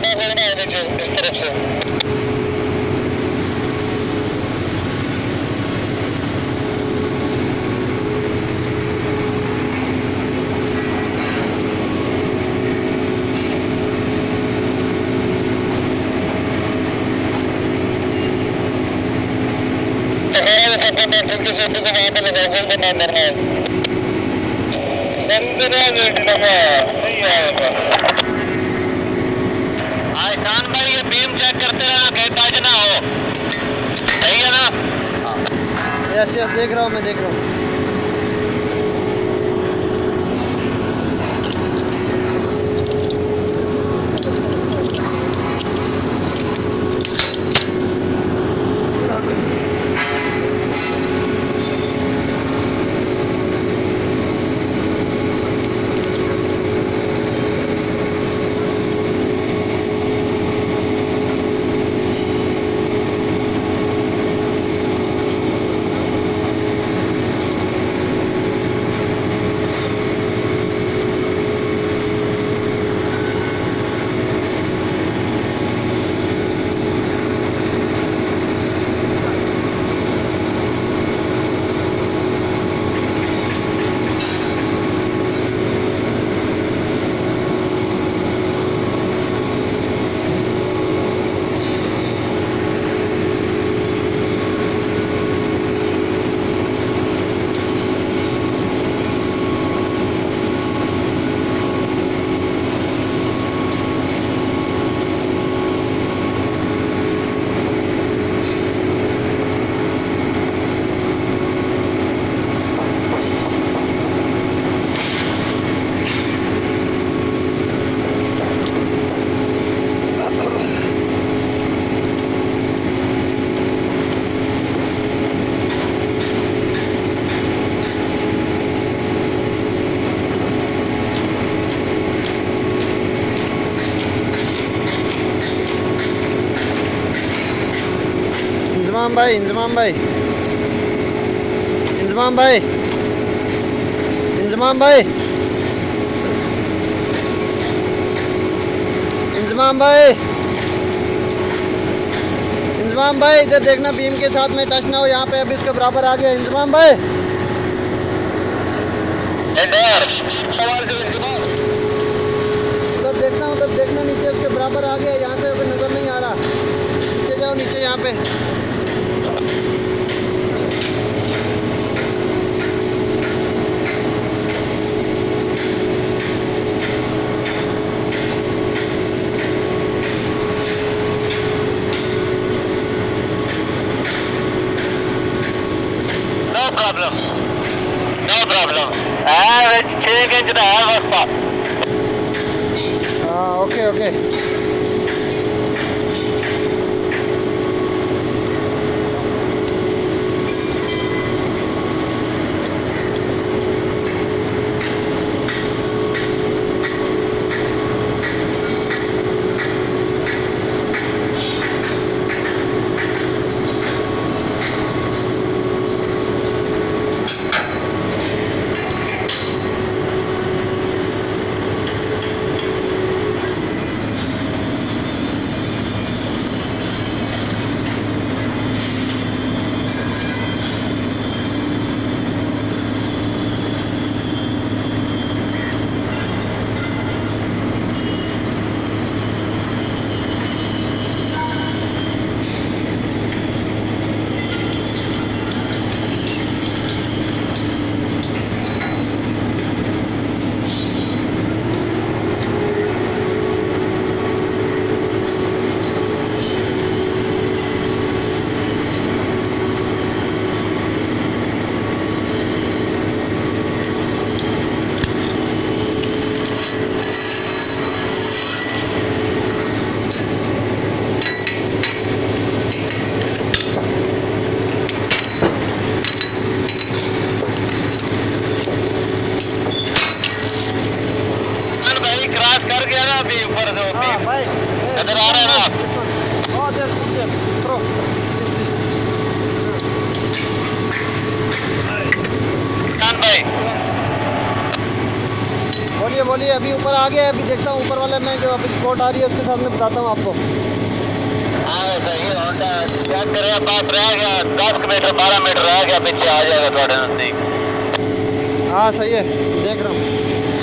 इस तरफ से एहसान भाई ये बीम चेक करते रहना कहीं टच ना हो, सही है ना? यस यस देख रहा हूँ, मैं देख रहा हूँ। इंजमाम भाई इंजमाम भाई इंजमाम भाई इंजमाम भाई इंजमाम भाई इधर देखना, बीम के साथ में टच ना हो। यहाँ पे अभी इसके बराबर आ गया इंजमाम भाई। उधर देखना नीचे इसके बराबर आ गया। यहाँ से कोई नजर नहीं आ रहा, नीचे जाओ, नीचे यहाँ पे। No problem. ठीक है जनाब रास्ता। हाँ ओके ओके। नजर आ रहा है ना? भाई बोलिए बोलिए। अभी ऊपर आ गया, अभी देखता हूँ ऊपर वाले में जो अभी स्पॉट आ रही है उसके सामने बताता हूँ आपको। हाँ सही है, होंडा चेक करें, पास रह गया 10 मीटर 12 मीटर रह गया, पीछे आ जाएगा थोड़े नजदीक। हाँ सही है, देख रहा हूँ।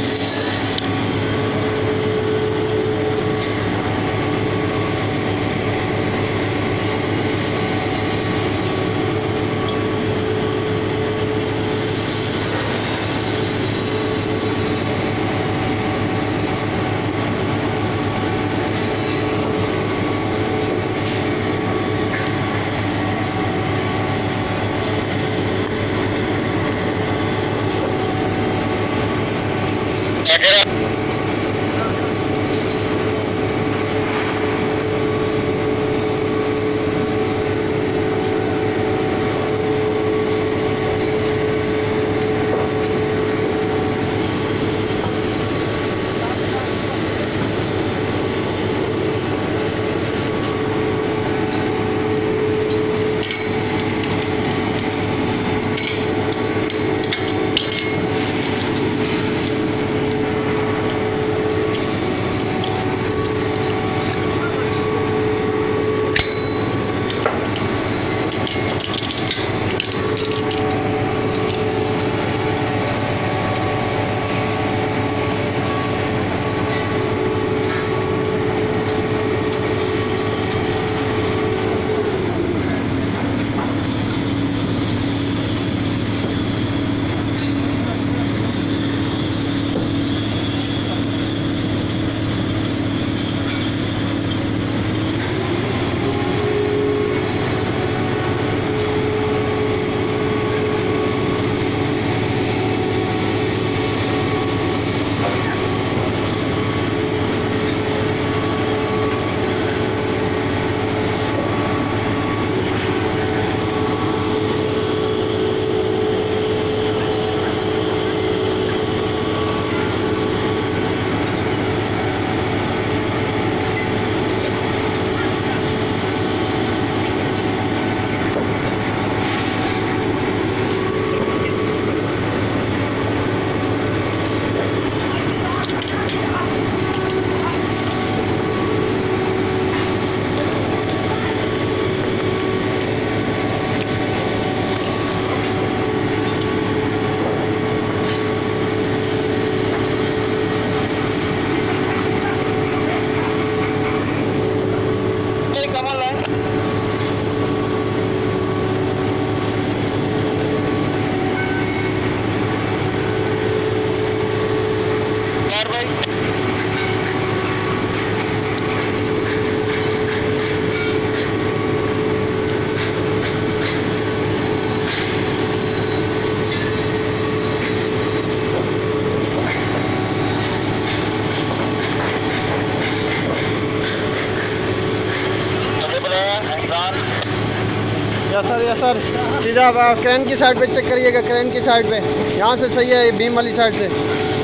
यस सर, सीधा आप क्रेन की साइड पे चेक करिएगा, क्रेन की साइड पे, यहाँ से सही है, बीम वाली साइड से।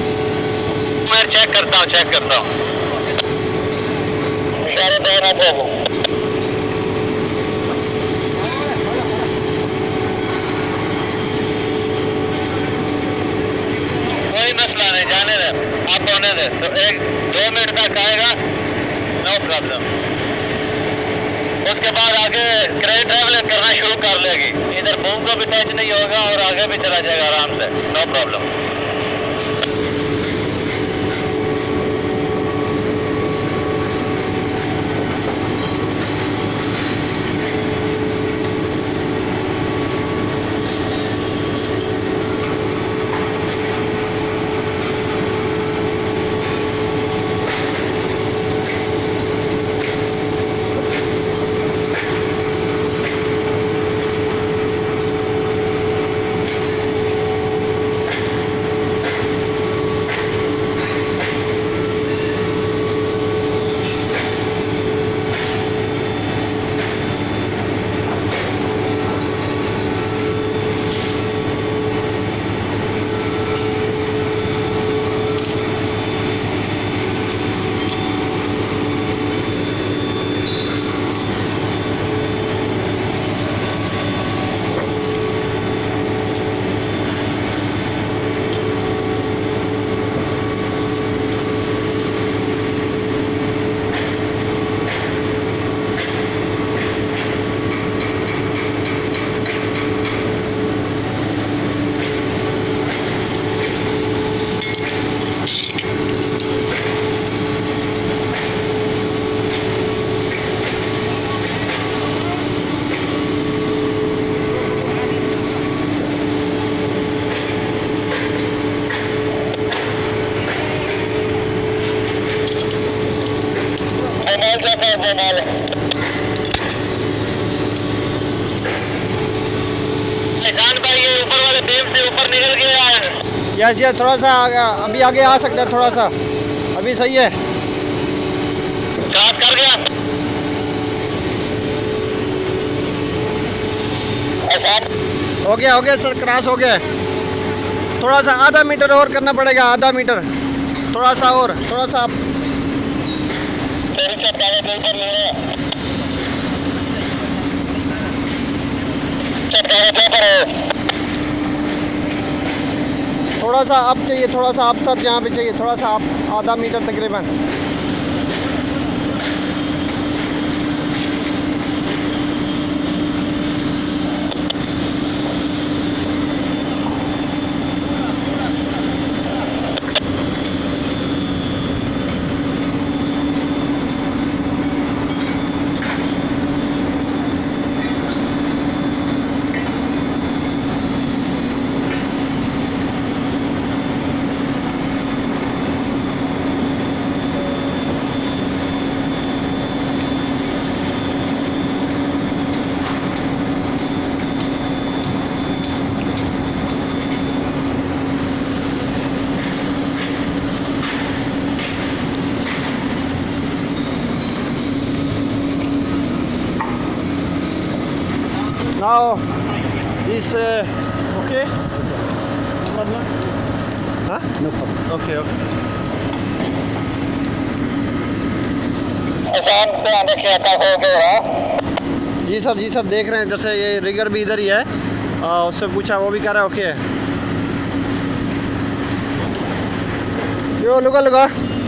मैं चेक करता हूँ। इशारे दे रहा हूँ। कोई मसला नहीं, जाने दे, आप होने दे, तो 1-2 मिनट तक आएगा, नो प्रॉब्लम। उसके बाद आगे क्रेन ट्रैवलिंग करना शुरू कर लेगी, इधर बूम को भी टच नहीं होगा और आगे भी चला जाएगा आराम से, नो प्रॉब्लम। एहसान भाई ये ऊपर वाले बीम से ऊपर निकल गया है। यस यस, थोड़ा सा अभी आगे आ सकता है, थोड़ा सा अभी सही है। क्रॉस कर गया। हो गया सर, क्रॉस हो गया। थोड़ा सा आधा मीटर और करना पड़ेगा, आधा मीटर, थोड़ा सा और, थोड़ा सा आप थोड़ा सा आप चाहिए, थोड़ा सा आप सब यहाँ पे चाहिए, थोड़ा सा आप आधा मीटर तकरीबन। Now this okay? No problem. Huh? No problem. Okay. जी सर देख रहे हैं, इधर से ये रिगर भी इधर ही है। उससे पूछा, वो भी कह रहा है ओके है। यो लुगा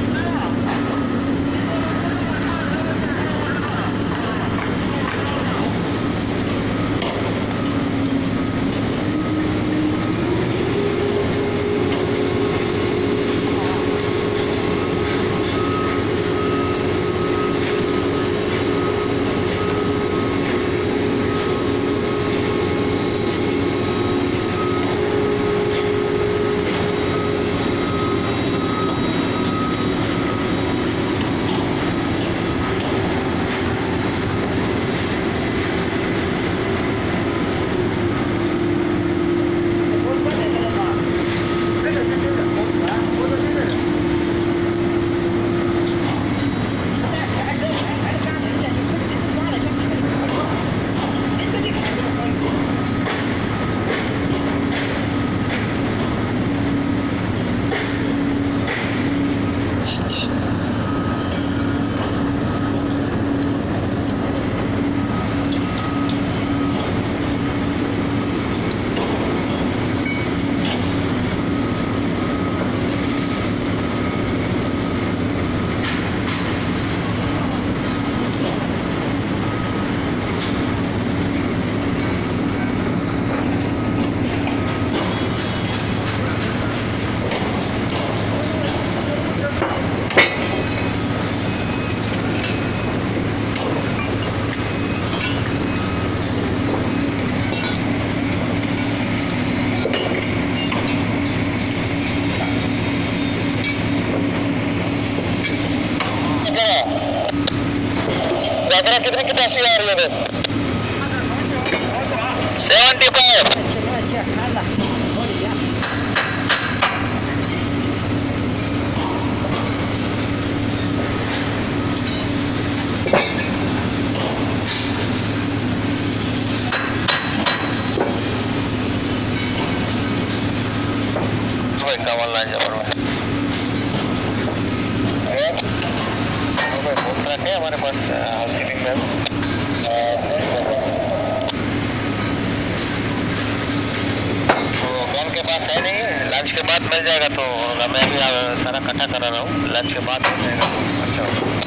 कितनी कैपेसिटी आ रही है? 75। हमारे पास हाउसकीपिंग में तो गन के पास है नहीं, लंच के बाद मिल जाएगा। तो मैं भी सारा इकट्ठा करा रहा हूँ, लंच के बाद मिल जाएगा। अच्छा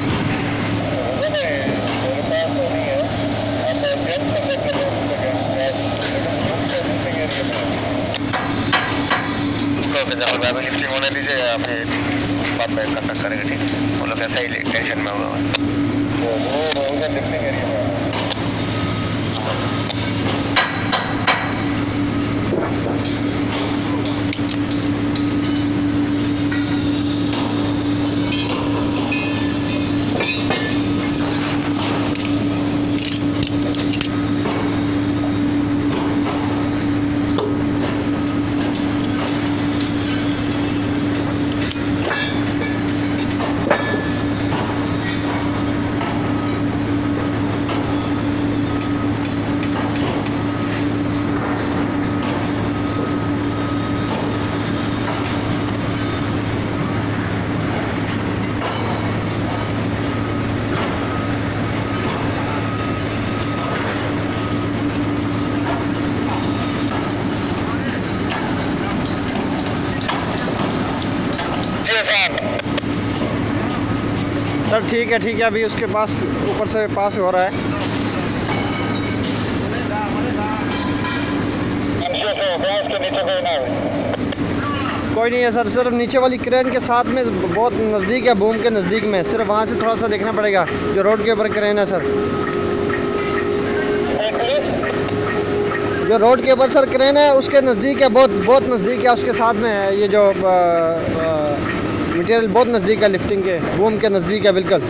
तो लिफ्टिंग होने दीजिए, या फिर बाद में कंटैक्ट करेंगे, ठीक है? वो लोग ऐसा ही टेंशन में होगा। वो उधर लिफ्टिंग एरिया में ठीक है, अभी उसके पास ऊपर से पास हो रहा है। कोई नहीं है सर, सिर्फ नीचे वाली क्रेन के साथ में बहुत नज़दीक है, बूम के नज़दीक में, सिर्फ वहाँ से थोड़ा सा देखना पड़ेगा जो रोड के ऊपर क्रेन है सर। जो रोड के ऊपर सर क्रेन है उसके नज़दीक है, बहुत नज़दीक है, उसके साथ में है ये जो मटेरियल बहुत नज़दीक है, लिफ्टिंग के बूम के नज़दीक है बिल्कुल।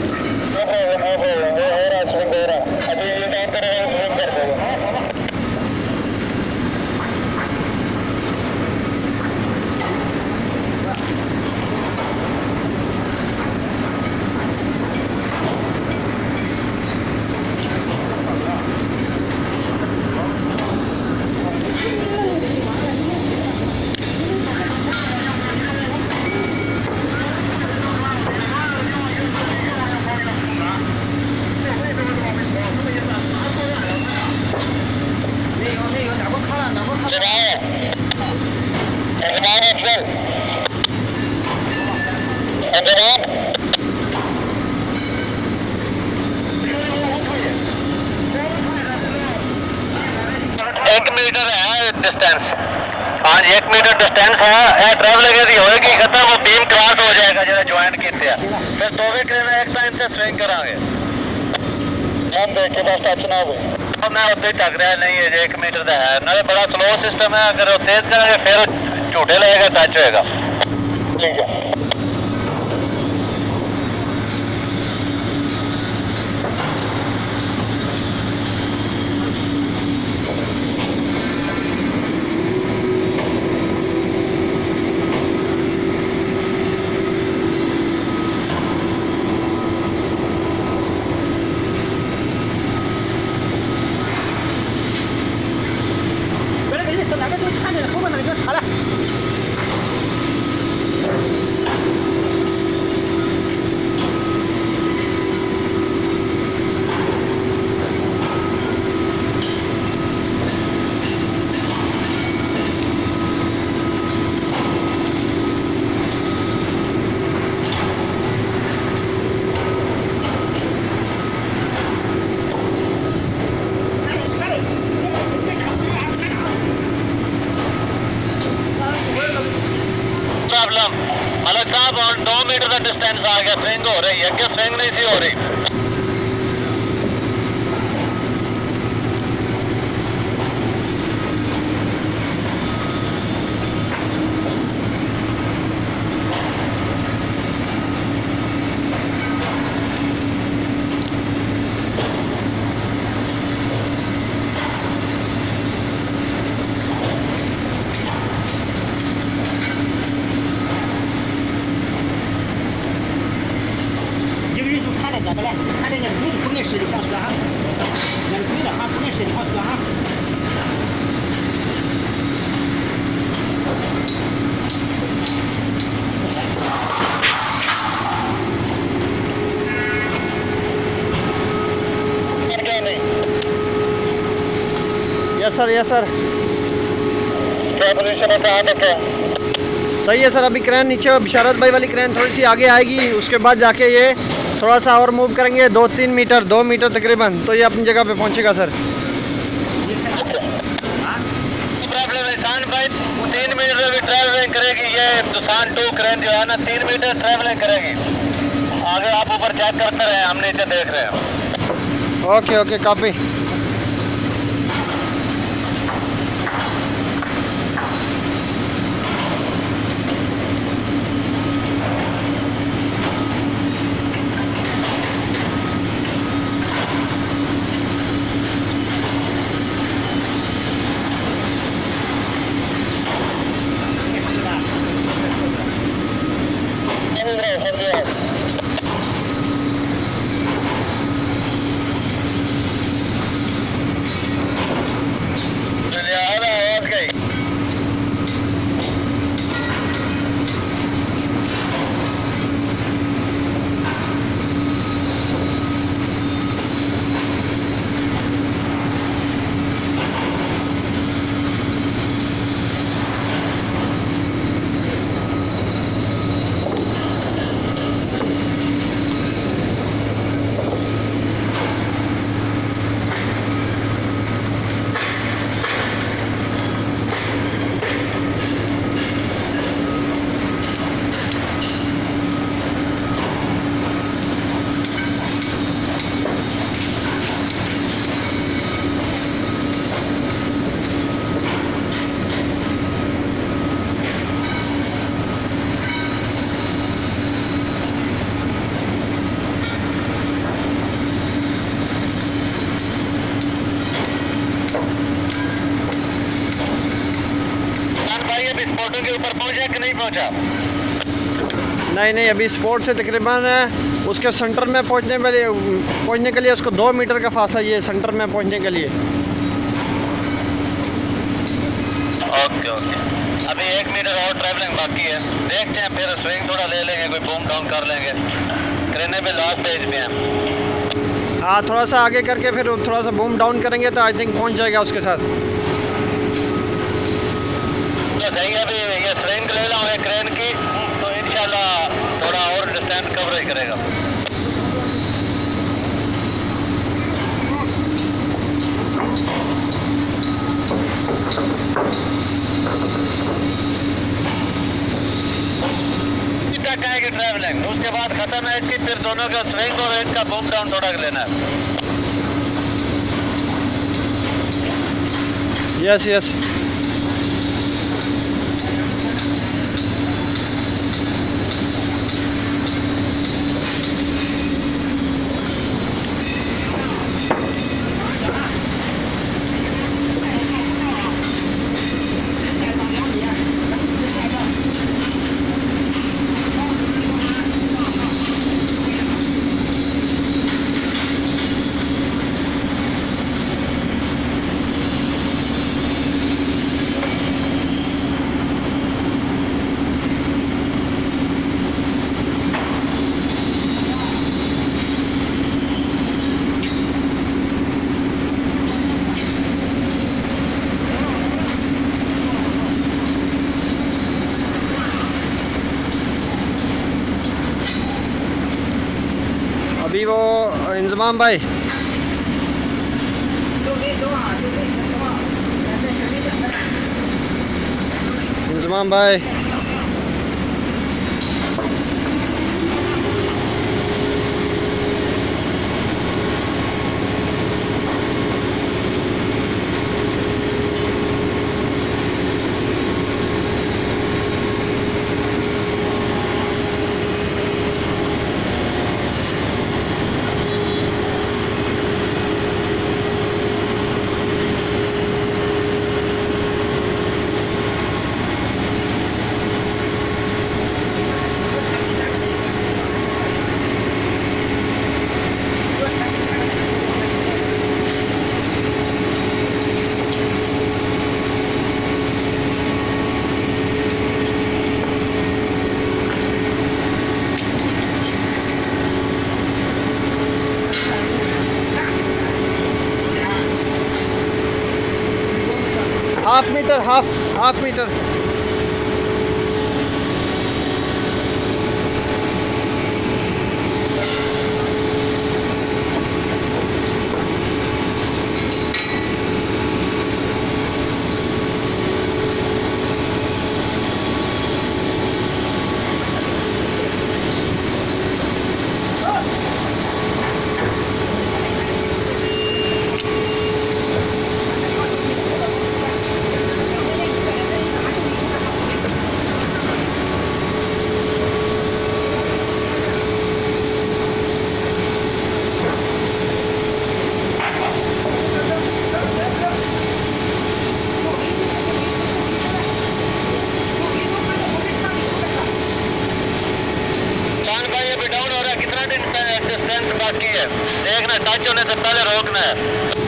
डिस्टेंस, हाँ जी 1 मीटर डिस्टेंस है, ट्रैवलिंग यदि होएगी खत्म वो बीम क्रॉस हो जाएगा जो ज्वाइन किए हैं, फिर दोवे क्रेन एक टाइम से स्विंग करांगे। हम देख के बस टच ना हो मैं उसे टक रहा नहीं है, 1 मीटर का है ना, बड़ा स्लो सिस्टम है, अगर तेज करेंगे फिर झूठे लगेगा, टच होएगा। ठीक है मलिक साहब, और 2 मीटर का डिस्टेंस आ गया, स्विंग हो रही है, क्या स्विंग नहीं थी हो रही? यस सर क्या पोजीशन है, कहाँ तक है? सही है सर। अभी क्रेन नीचे बिशारत भाई वाली क्रेन थोड़ी सी आगे आएगी, उसके बाद जाके ये थोड़ा सा और मूव करेंगे 2-3 मीटर, 2 मीटर तकरीबन, तो ये अपनी जगह पे पहुंचेगा सर। प्रॉब्लम एहसान भाई 3 मीटर भी ट्रैवलिंग करेगी, ये हिंदुस्तान 2 क्रेन जो है ना 3 मीटर ट्रैवलिंग करेगी। आगे आप ऊपर चेक करते रहे, हम नीचे देख रहे हैं। Okay copy. पहुंचा? नहीं नहीं, अभी स्पोर्ट से तकरीबन उसके सेंटर में पहुंचने के लिए उसको 2 मीटर का फासला ये सेंटर में पहुंचने के लिए। ओके ओके, अभी 1 मीटर और ट्रैवलिंग बाकी है। देखते हैं, फिर स्विंग थोड़ा ले लेंगे, कोई बूम डाउन कर लेंगे। क्रेने भी लास्ट स्टेज में है। हाँ, थोड़ा सा आगे करके फिर थोड़ा सा बूम डाउन करेंगे तो आई थिंक पहुंच जाएगा उसके साथ। तो सही, अभी ये स्विंग ले लाऊंगे क्रेन की, तो इंशाल्लाह थोड़ा और डिस्टेंस कवरेज करेगा। तक आएगी ट्रैवलिंग, उसके बाद खत्म है इसकी, फिर दोनों का स्विंग और इसका बूम डाउन थोड़ा लेना है। यस यस, अभी वो इंजमाम भाई, इंजमाम भाई, हाफ मीटर। देखना, टच होने से पहले रोकना है।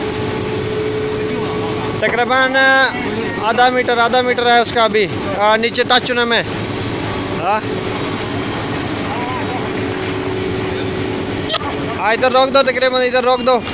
तकरीबन आधा मीटर है उसका अभी नीचे टच होने में। इधर रोक दो, तकरीबन इधर रोक दो।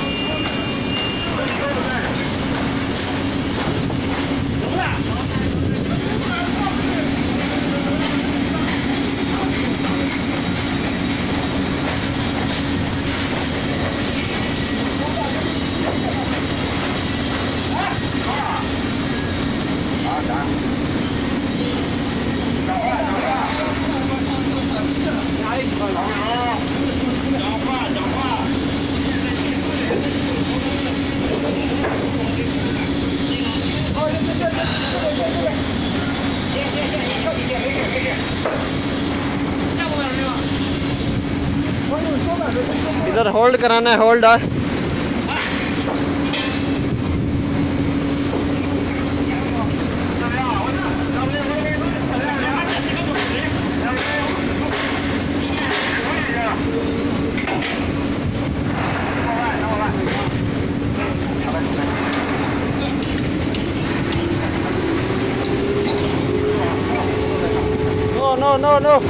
इधर होल्ड कराना है, होल्ड है। no. No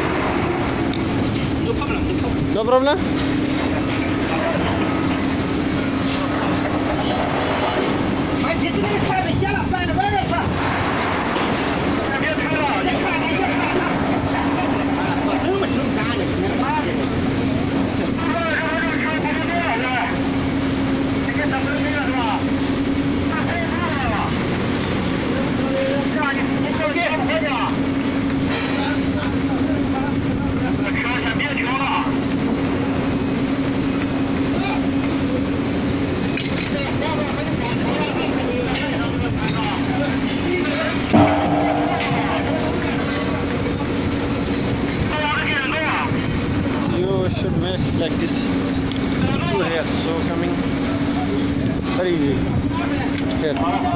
problem. No problem? Should make like this to here, so coming very easy here.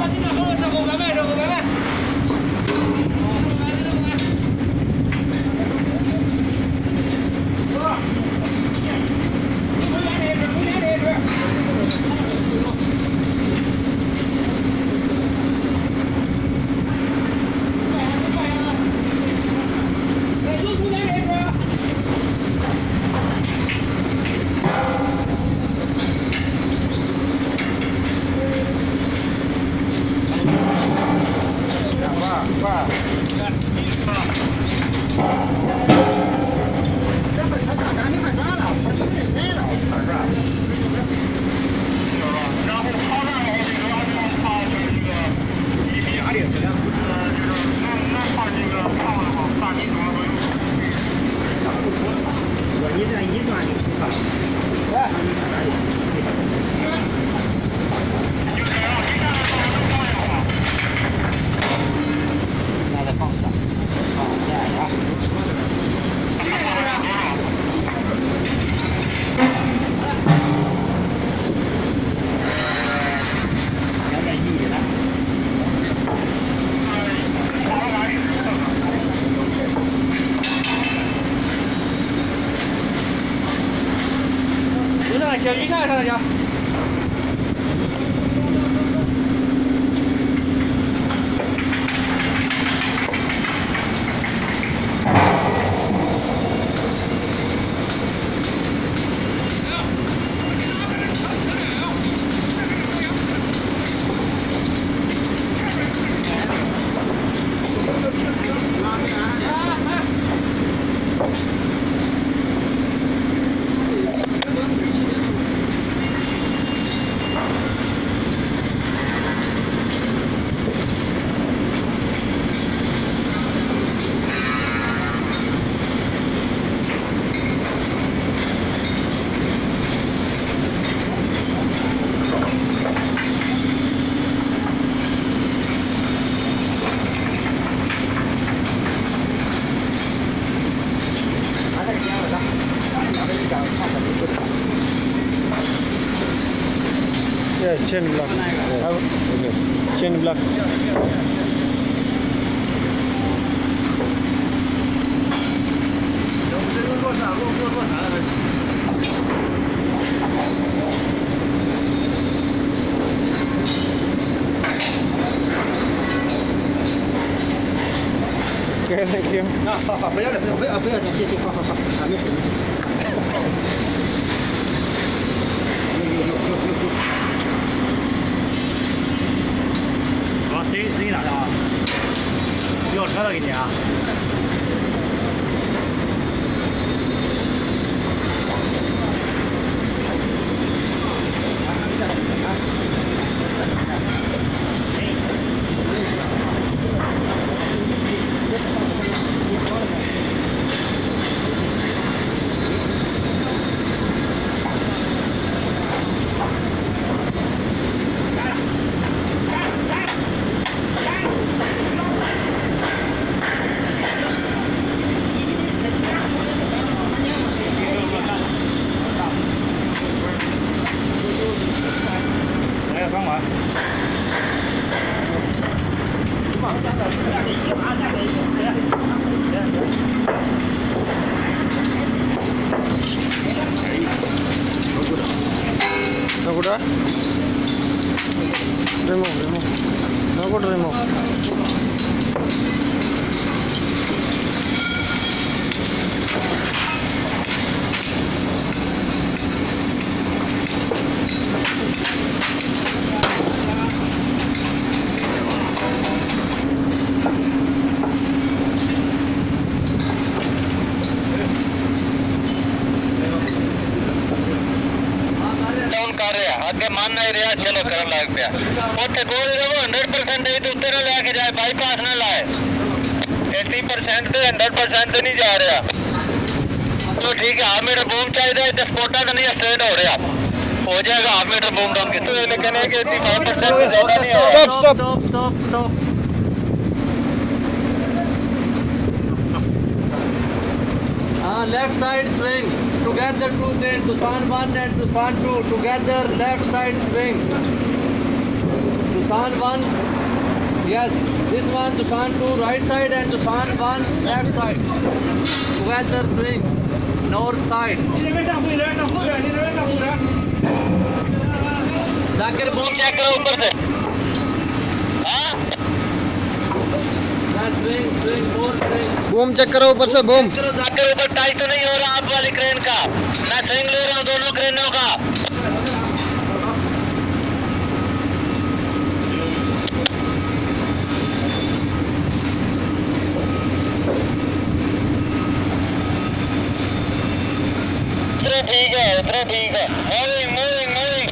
Yeah, chain block. Okay. Chain block. Okay, thank you. 好，不要了，不要再谢谢，好，没事。好，谁拿的啊？要车的给你啊。Remove. कर रहा अगे मान नहीं रहा चलो कर लग पाया उत्थे गोल रहो 100% तो उत्ते ना लेके जाए बाईपास ना लाए 80% से 100% नहीं जा रहा तो ठीक है हाफ मीटर बूम चाहिए स्पोर्टा तो नहीं स्ट्रेट हो रहा हो जाएगा हाफ मीटर बूम डाउन कितने लेकिन 85% से ज्यादा नहीं हो रहा stop left side swing together two cranes Tufan 1 and Tufan 2 together left side swing Tufan 1 yes this one Tufan 2 right side and Tufan 1 left side together swing north side जाकर boom check करो ऊपर से हां boom check करो ऊपर से boom जाकर ऊपर टाइट तो नहीं हो रहा आप वाली क्रेन का मैं स्विंग ले रहा हूँ दोनों क्रेनों का ठीक है इतना ठीक है मूविंग मूविंग मूविंग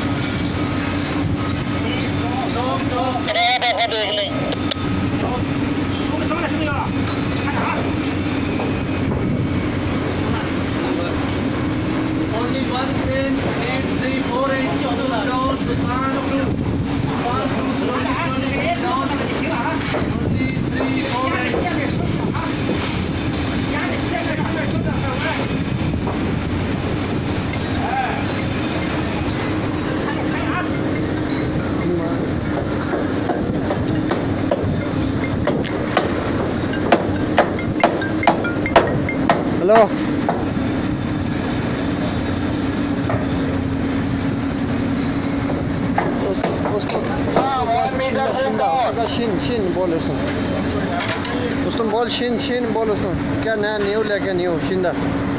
देख लें Only one crane, 834 inch down, Tufan 2. Tufan 2 slowly down. Only 3-4 inch. Hello. शीन बोल उसको बोल शीन बोल उसको क्या नया न्यू लेके न्यू शिंदा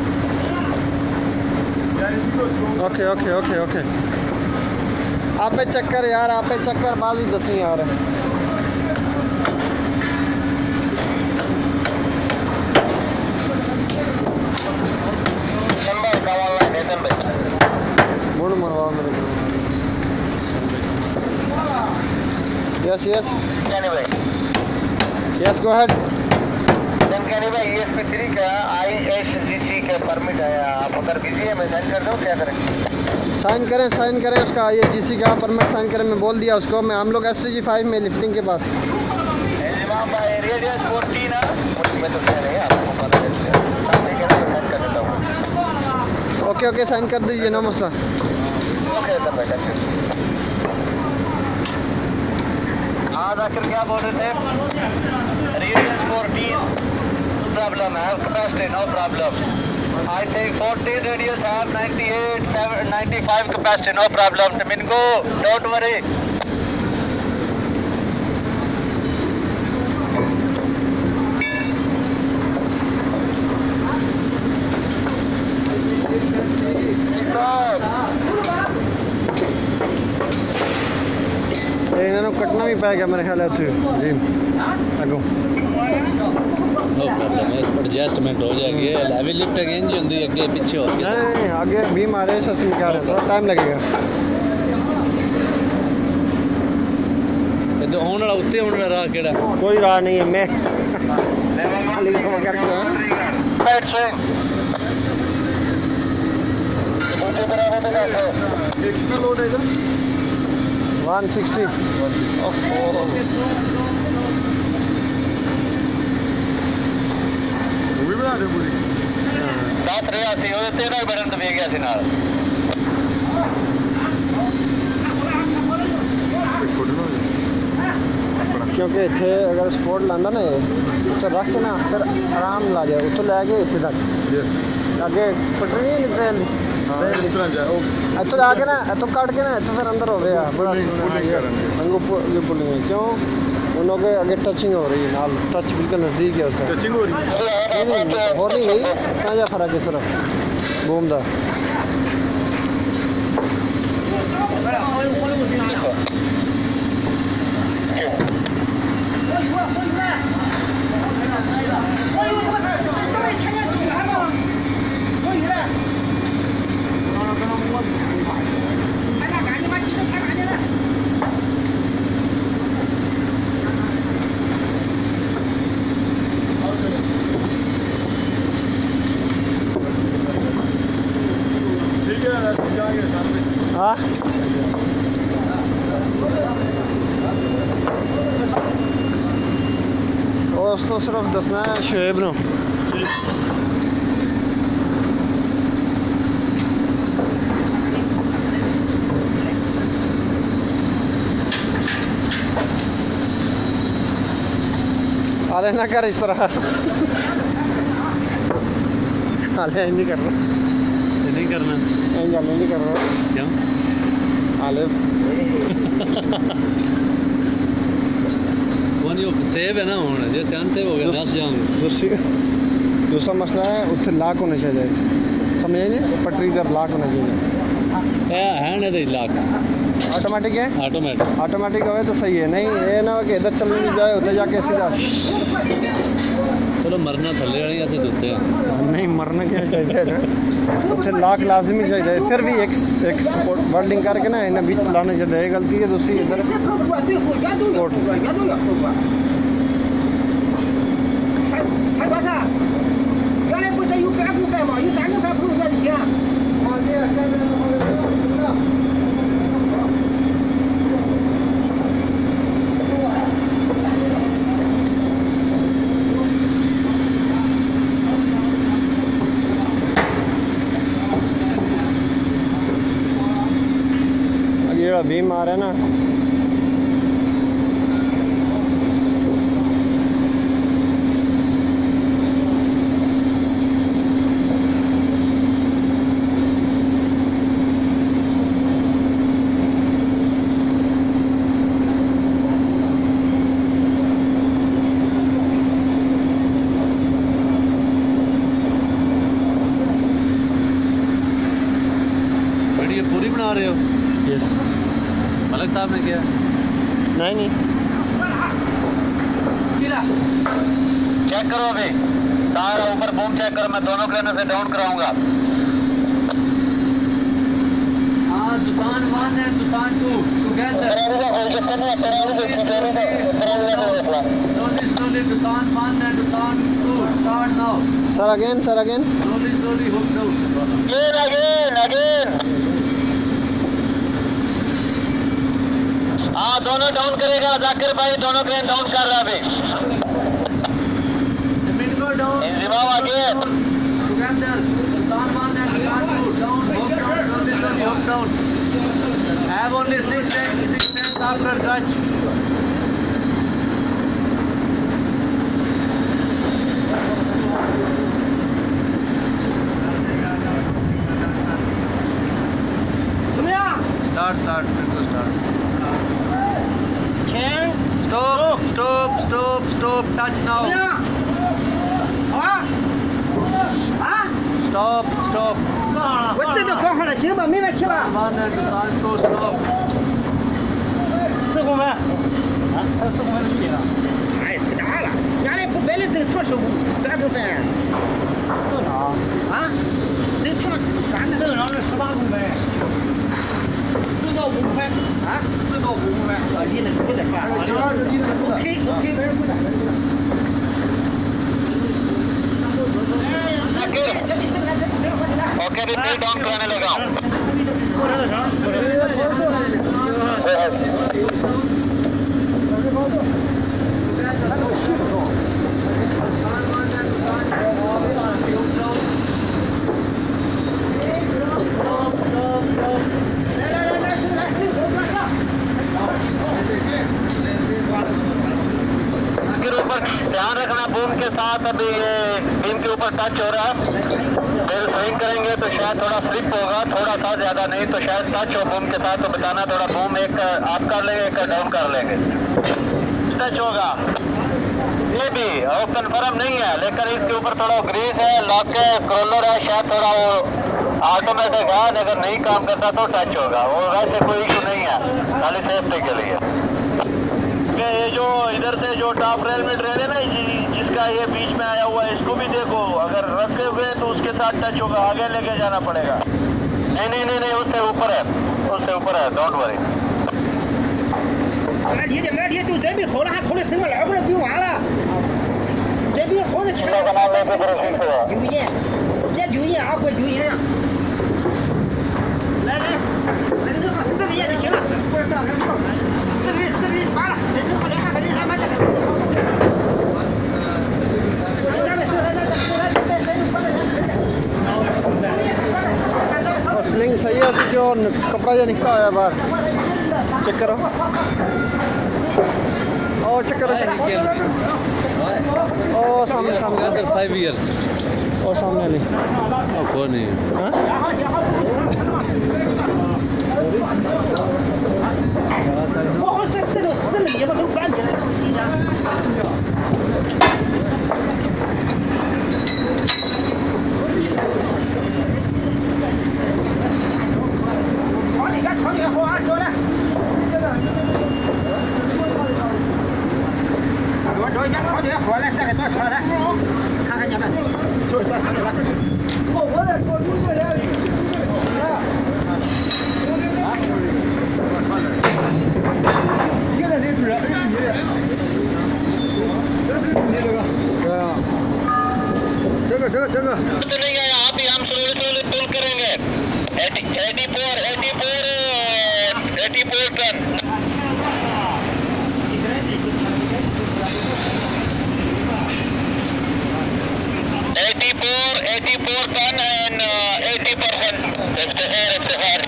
ओके ओके ओके ओके आप पे चक्कर यार आप पे चक्कर बाद भी दसी यार बोल मरवा मेरे Yes, yes. Kayani bhai. Yes, go ahead. Then Kayani bhai, S3 का HSE का परमिट आया, आप उधर बिजी है, मैं साइन कर दूँ क्या करें? साइन करें उसका HSE का परमिट साइन करें मैं बोल दिया उसको मैं हम लोग S3 5 में लिफ्टिंग के पास। रेडियस 40 ना, मैं तो कह नहीं आपको पता है, साइन कर देता हूँ। ओके ओके साइन कर दीजिए ना मसला। ओके तब बैठा आज आखिर क्या बोल रहे थे रेडियस 14 प्रॉब्लम है capacity no problem I think 14 radius have 98 95 capacity no problem मिनको डोंट वरी इन्होंने कटना भी पाएगा मेरे ख्याल है अगो नो प्रॉब्लम है एडजस्टमेंट हो जाएगी हैवी लिफ्ट अगेन जी होंगी आगे पीछे हो गया नहीं आगे बीम आ रहे हैं सस्ते में क्या रहे थोड़ा टाइम लगेगा तो होने वाला उत्ते होने वाला राह केड़ा कोई राह नहीं है मैं खाली करके कितना लोड है इधर 160 भी बना दे पूरी बात रहा सी और तेरा बटन दबे गया सी नाल क्योंकि इतने अगर स्पोर्ट लांदा ना उसे रख के ना फिर आराम ला जाए उतो लैके इतने तक आगे पटरी नहीं ट्रेन इस तरह जाओ इतो लाके ना इतो काट के ना इतो फिर अंदर हो गया बड़ा अंगो पुलिंग क्यों उन के आगे टचिंग हो रही है नाल टच बिल्कुल नज़दीक है उसका टचिंग हो रही है नहीं हो नहीं गई कहाँ जा फर्क है सिर्फ घूमदा हाँ उस तो सिर्फ दसना है शुएब नू आले ना कर इस तरह आले नहीं कर रहा नहीं करना नहीं कर रहा क्यों आले वो नहीं सेव है ना होना जैसे अनसेव हो गया दस जाऊंगा दूसरा मसला है उत्थे लाक होने चाहिए समझे नहीं पटरी इधर लाक होना चाहिए हैंड है लाक ऑटोमेटिक है ऑटोमेटिक हो तो सही है नहीं ये ना हो कि इधर चलने नहीं जाए उधर जाके सीधा चलो मरना थले वाली ऐसे धोते हैं नहीं मरना क्या चाहिए उत्थे लाक लाजमी चाहिए फिर भी एक सपोर्ट वर्ल्डिंग करके ना इन्हें बीच लाना चाहिए गलती है दूसरी इधर बीम आ रहा है ना वीडियो पूरी बना रहे हो यस मलक साहब ने किया नहीं चेक करो अभी सारा ऊपर बूम चेक करो मैं दोनों क्रेनों से डाउन कराऊंगा हाँ दुकान 1 है दुकान 2 टुगेदर slowly दुकान 1 है दुकान 2 start now sir again slowly hook down again हाँ दोनों डाउन करेगा जाकिर भाई दोनों क्रेन डाउन कर रहा अभी इंजिमाम आगे together दुकान 1 है दुकान 2 down slowly hook down have only 6 seconds after touch start बिल्कुल start stop touch now stop 我这个放好了行吧没问题吧 1 and dukan 2 stop 4公分啊还有4公分的距离了哎太大了原来不摆的这个长是多少公分正常啊这长3 正常是18公分最高5公分啊最高5公分离那个不得看OK okay repeat down कराने लगा ध्यान रखना बूम के साथ अभी ये बीम के ऊपर टच हो रहा है फिर स्विंग करेंगे तो शायद थोड़ा स्लिप होगा थोड़ा सा ज्यादा नहीं तो शायद टच हो बूम के साथ तो बताना थोड़ा बूम एक आप कर लेंगे एक डाउन कर लेंगे टच होगा ये भी और कंफर्म नहीं है लेकिन इसके ऊपर थोड़ा ग्रीस है लॉक है क्रोलर है शायद थोड़ा वो ऑटोमेटिक है अगर नहीं काम करता तो टच होगा वो वैसे कोई इशू नहीं है खाली सेफ्टी के लिए ये जो इधर से जो टॉप रेल में ट्रेन है ना जिसका ये बीच में आया हुआ है इसको भी देखो अगर रखे हुए तो उसके साथ टच होगा आगे लेके जाना पड़ेगा नहीं उससे ऊपर है डोंट वरी 你这买的就准备好了，还偷的什么老不能丢完了。准备好的钱，丢银，别丢银啊，别丢银。来， जो कपड़ा जो निकला हुआ है बाहर, चेक करो। और चेक करो, ओ सामने सामने 5 years। और सामने नहीं, कौन नहीं? तो नहीं है, यहाँ पे हम स्लोली पुल करेंगे। 84 ton. 84 ton and 80% FTR.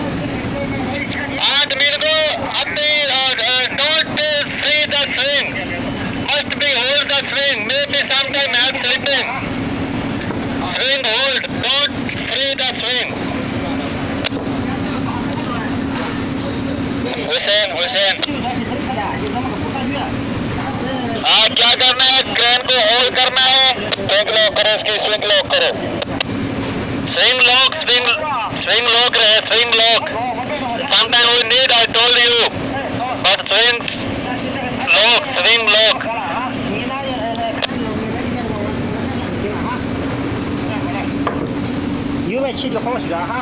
And Mirgo, don't free the swing. Must be hold the swing. Maybe sometime have slipping. Swing hold. Don't free the swing. Hussein. क्या करना है? क्रेन को होल्ड करना है। स्विंग लॉक करो, इसकी swing lock करो। Swing lock रहे, swing lock. Sometimes we need, I told you, but swing lock. 油外气就好学哈。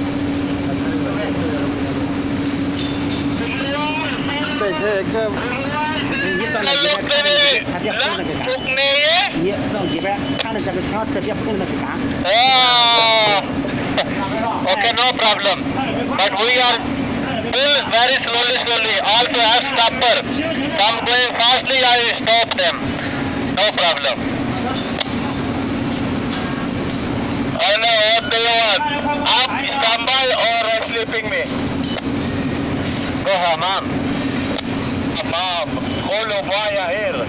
你上那里边看那个车别碰那个杆，你上里边看着这个长车别碰那个杆。 Okay, no problem. But we are pull very slowly. Also have stopper. Some going fastly, I stop them. No problem. I know what do you want? Up, standby or sleeping me? Go hammam. Hold up via here.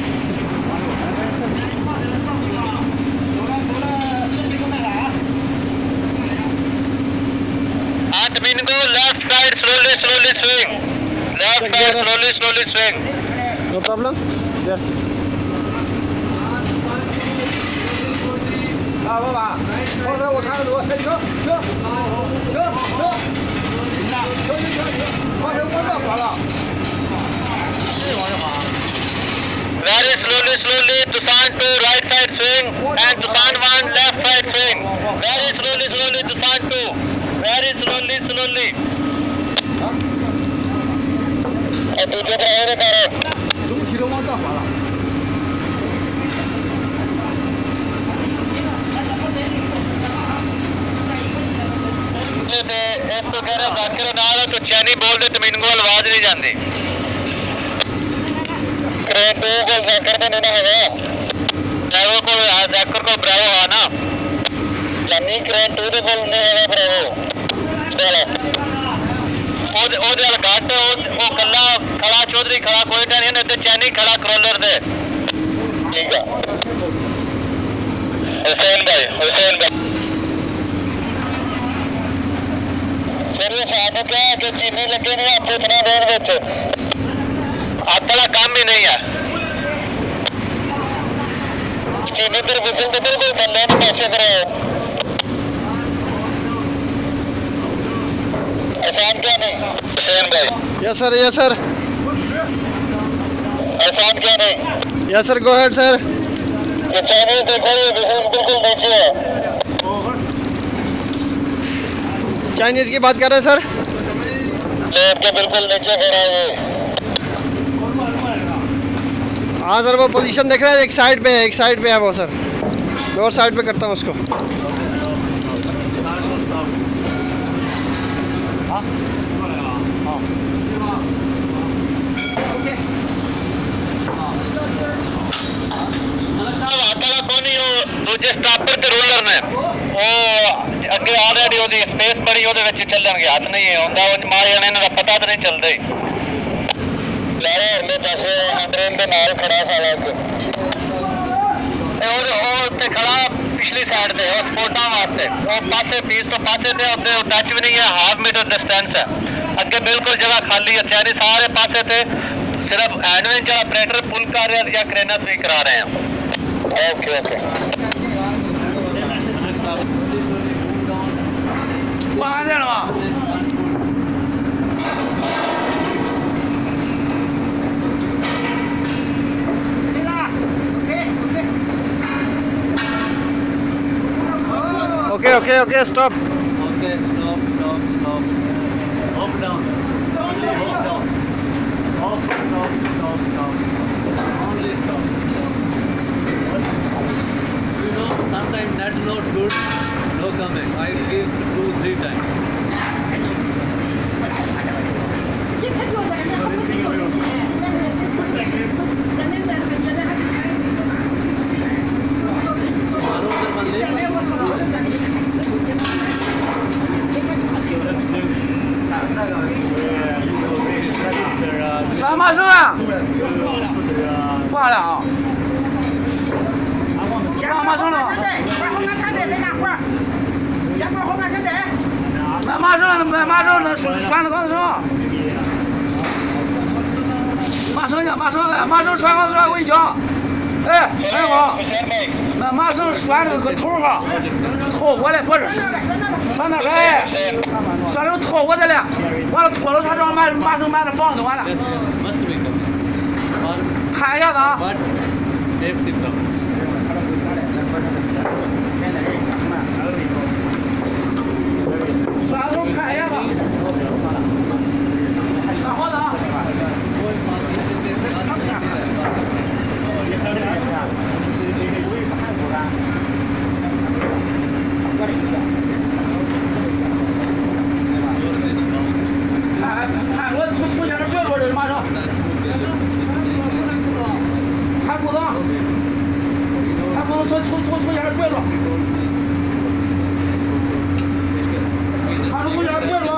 And Mingo, left side slowly swing. Left side slowly swing. No problem? Yeah. 爸，刚才我看了多，哎，停，把车往这滑了，这往这滑。 Very slowly, Tucson 2 right side swing and Tucson 1 left side swing. Very slowly, Tucson 2. Very slowly. और दूसरे driver करो। 东西都往这滑了。 एक तो कह रहा बात करो ना तो चैनी बोल दे तो मीनू कोल आवाज नहीं जाती। क्रेन 2 को जैकर तो नहीं ना होगा। ड्राइवर को जैकर को ब्रावो है ना। चैनी क्रेन 2 को नहीं होगा ब्रावो। चलो। ਉਹ ਦੇ ਘੱਟ ਉਹ ਕੱਲਾ ਖੜਾ ਚੌਧਰੀ ਖੜਾ ਕੋਈ ਨਹੀਂ ਨੇ ਤੇ ਚੈਨੀ ਖੜਾ ਕਰੋਲਰ ਦੇ ਠੀਕ ਆ हुसैन भाई फिर ये साथ क्या है कि चीनी लगे नहीं आपको इतना देर देते आप वाला काम भी नहीं है चीनी फिर विजिल तो बिल्कुल बंद नहीं कैसे कराओ एहसान क्या नहीं हुसैन भाई यस सर एहसान क्या नहीं yes sir go ahead sir ये चाइनीज देखो ये बिल्कुल नीचे है चाइनीज की बात कर रहे हैं सर लेट के बिल्कुल नीचे खड़ा है हाँ सर वो पोजीशन देख रहे हैं एक साइड पे है वो सर मैं और साइड पे करता हूँ उसको दूसरे स्टॉपर के रोलर ने वो ਅੱਗੇ ਆਲਰੇਡੀ ਉਹਦੀ ਸਪੇਸ ਬੜੀ ਉਹਦੇ ਵਿੱਚ ਚੱਲਣਗੇ ਹੱਥ ਨਹੀਂ ਹੁੰਦਾ ਉਹ ਮਾਰੇ ਜਾਣੇ ਇਹਨਾਂ ਦਾ ਪਤਾ ਤਾਂ ਨਹੀਂ ਚੱਲਦਾ ਹੀ ਯਾਰ ਉਹਨੇ ਪਾਸੇ ਟ੍ਰੇਨ ਦੇ ਨਾਲ ਖੜਾ ਸਾਲਾ ਉਹ ਉੱਤੇ ਖੜਾ ਪਿਛਲੀ ਸਾਈਡ ਤੇ ਉਹ ਸਪੋਰਟਾਂ ਵਾਸਤੇ ਉਹ ਪਾਸੇ ਪੀਸ ਤੋਂ ਪਾਸੇ ਤੇ ਉੱਤੇ ਟੱਚ ਵੀ ਨਹੀਂ ਹੈ ਹਾਫ ਮੀਟਰ ਡਿਸਟੈਂਸ ਹੈ ਅੱਗੇ ਬਿਲਕੁਲ ਜਗ੍ਹਾ ਖਾਲੀ ਹੈ ਤਿਆਰੀ ਸਾਰੇ ਪਾਸੇ ਤੇ सिर्फ एडवेंचर का ऑपरेटर पुल कर रहे हैं या क्रेनर से करा रहे हैं okay okay okay okay okay stop Okay, stop. Up down. Only up down. Up, stop. Only stop. You know, sometimes that's not good. No coming. I give 2-3 times. 上马绳啊！挂了啊！上马绳了。往后面看队在干活，先往后面看队。买马绳能拴到钢绳。马绳拴钢绳我跟你讲，哎，二哥，那马绳拴这个头上，拖我的不是，拴那个哎，拴着拖我的了，完了拖了他这马绳买的房子完了。 Must be coming. 看一下子啊。 But safety problem. 拴头看一下子。上好子啊。看我从前面别着这马上，看裤子，从前面别着，看从前面别着，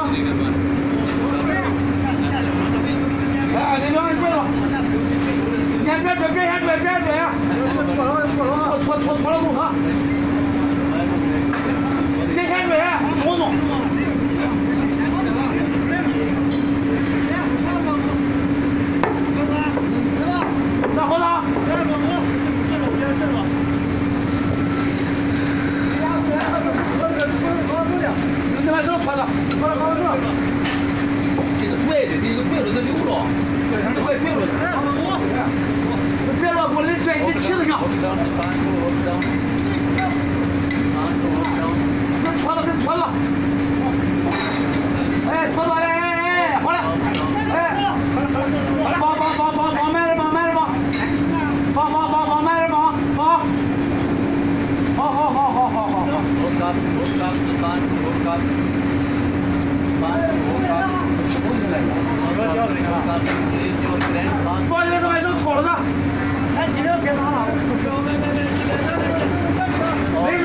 哎，你别别着，你别追呀，拖了路上，别先追，松松。上后头，你把手拖着，这个拽的，这个拽着它溜着，别别落过来，拽你的旗子上。拖了，哎，拖着，哎，好了，哎，放慢点，放慢点，好。 Hook up, the band, hook up. Release your grand pass. 放这个外手拖着呢。哎，今天别拿了。没事。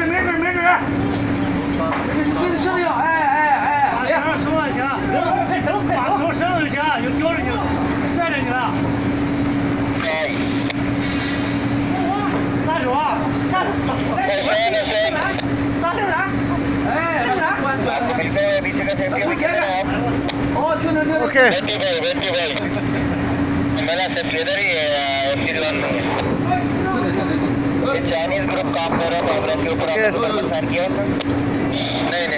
你的呀，哎， 手上行，把手伸上就行，有吊着你了，拽着你了。撒手啊！撒手哪？哎， okay मेरा सिर्फ इधर ही है Chinese group काम कर रहा था के ऊपर साइन किया नहीं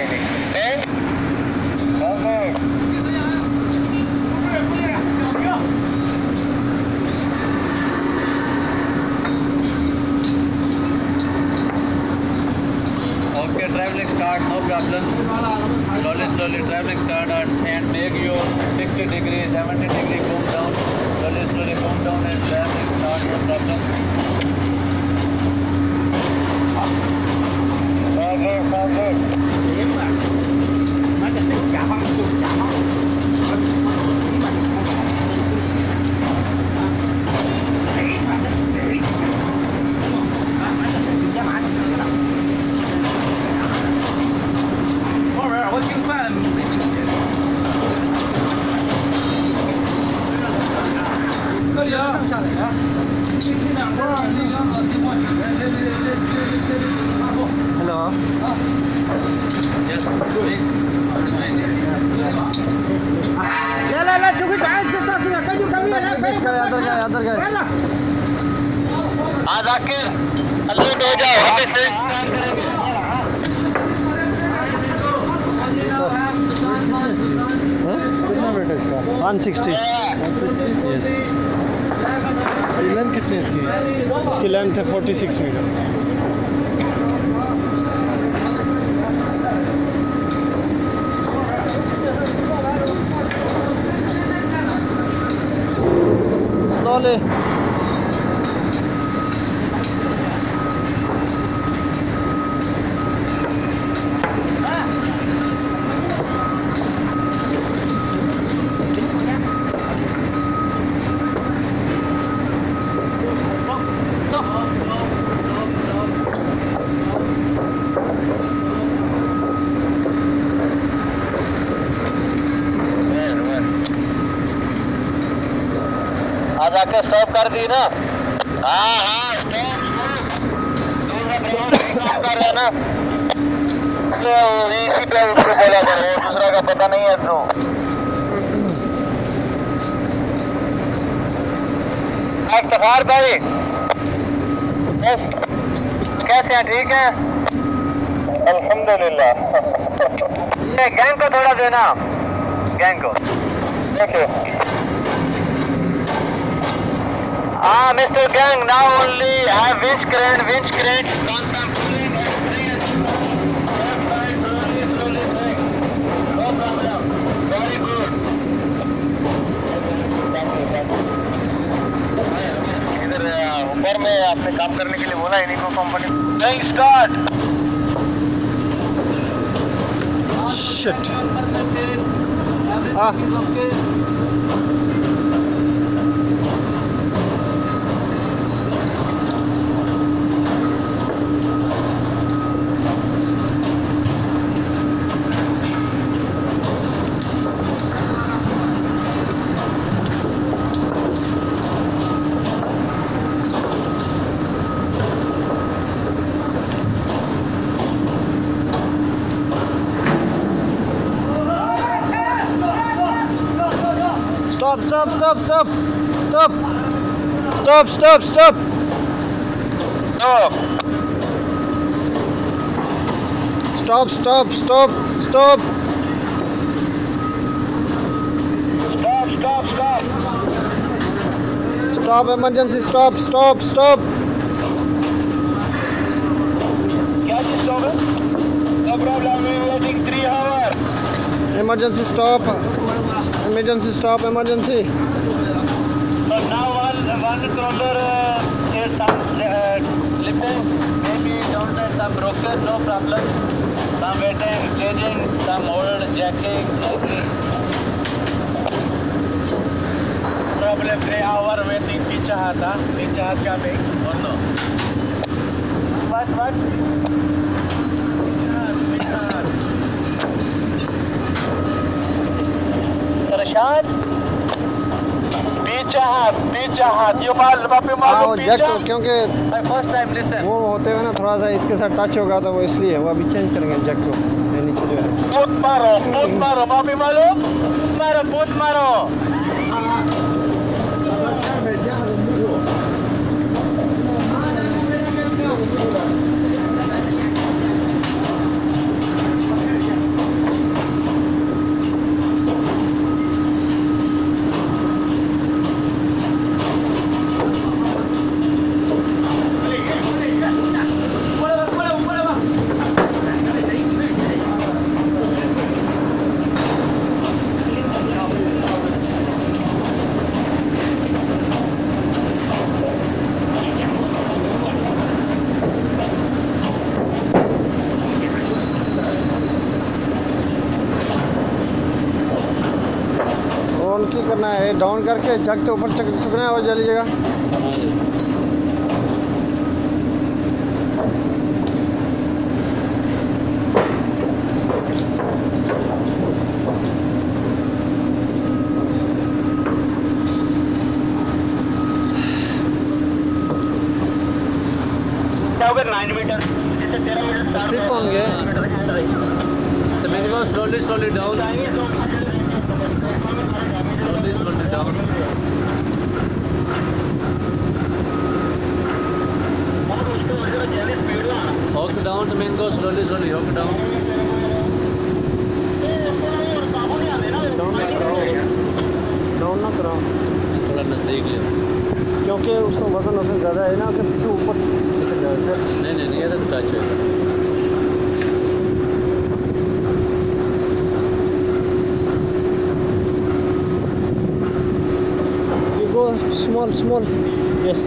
Okay, traveling start, no problem. Slowly traveling start and make your 60 degrees, 70 degree come down. Slowly come down and traveling start, no problem. चादर का हाँ जाकिर अलर्ट हो जाओ वापस से कितना वेट है इसका 160 यस लेंथ कितनी है इसकी लेंथ है 46 मीटर स्लोली आज आके स्टॉप कर दी ना हाँ स्टॉप कर रहे ना तो इसी पे उसको बोला करो दूसरा का पता नहीं है तो इफ्तिखार भाई कैसे हैं ठीक है अल्हम्दुलिल्लाह गैंग को थोड़ा देना गैंग को देखो Mr. Gang, now only have winch crane, constant pulling and crane. Left side, slowly swing. No problem. Very good. इधर ऊपर में आपने काम करने के लिए बोला इन्हीं को company Going start. Shit. Stop. Stop. Stop, emergency, stop. क्या चीज stop है? No problem, we waiting 3 hours. Emergency, stop. Emergency. So now one controller is slipping, maybe downside some broken, no problem. Some waiting, changing, some old jacking. Problem 3 hours waiting pizza hut coming or no? What? Pizza hut. Rashad? Pizza hut. You मालूम Jack क्योंकि My first time listen. वो होते हुए ना थोड़ा सा इसके साथ टच होगा तो वो इसलिए वो अभी चेंज करेंगे जैक को नीचे जो है Put मारो माफी मालूम put मारो करना है डाउन करके जग के ऊपर चुकना है और जल लीजिएगा क्या होगा 9 मीटर जैसे 13 मीटर स्लिप ऑन गए तो मैंने कहा slowly down slowly down down the mango, slowly, slowly, hook down. Down ना कराओ थोड़ा नजदीक लियो क्योंकि उसका वजन उससे ज़्यादा है ना कि पीछे ऊपर निकल जाए नहीं ये तो टच है You go small yes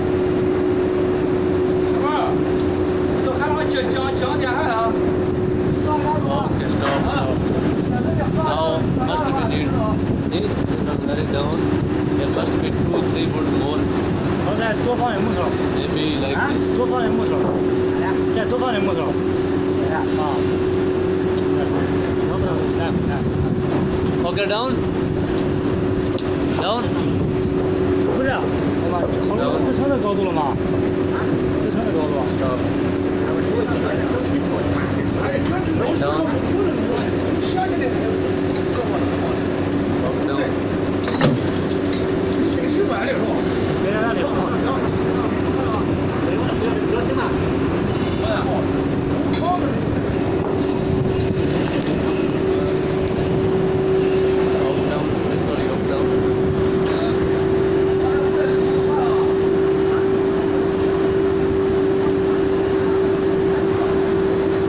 Okay, stop. Now must be need very down. There must be 2-3 foot more. Maybe like this. Okay, down. Down. Stop. Down.